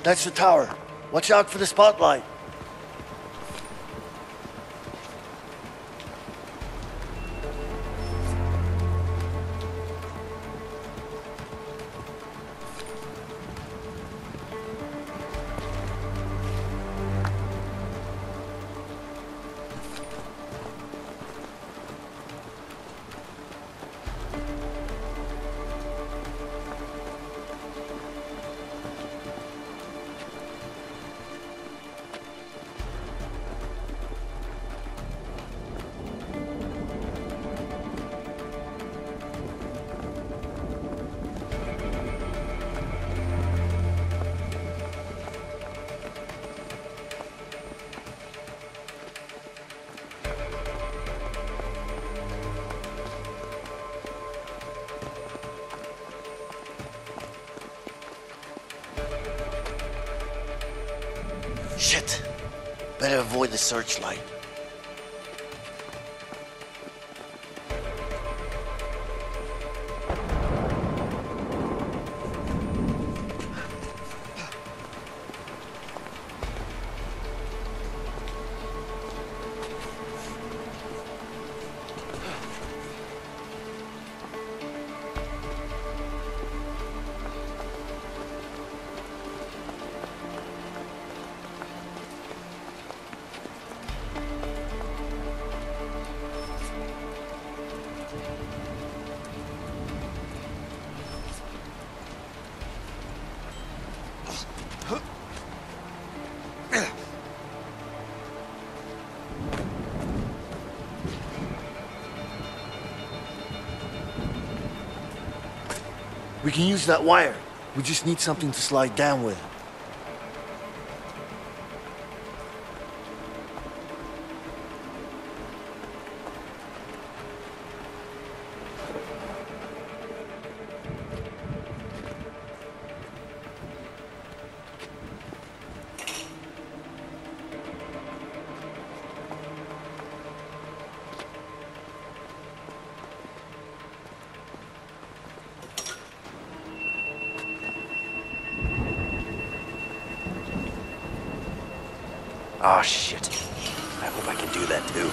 That's the tower. Watch out for the spotlight. Shit. Better avoid the searchlight. We can use that wire. We just need something to slide down with. Oh, shit. I hope I can do that, too.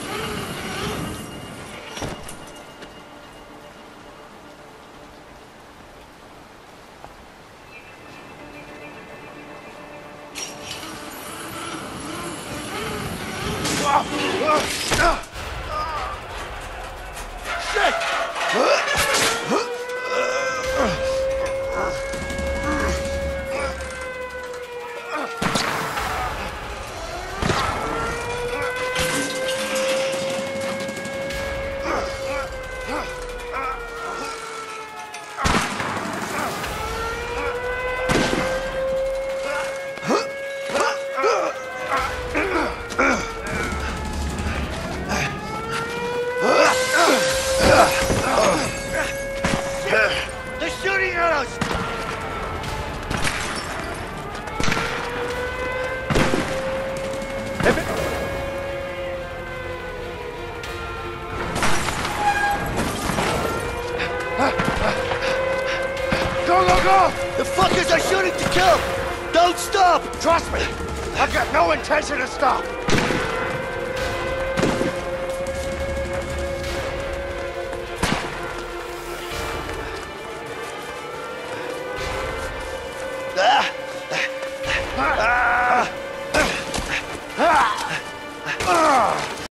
They're shooting at us! Go, go, go! The fuckers are shooting to kill! Don't stop! Trust me, I've got no intention to stop.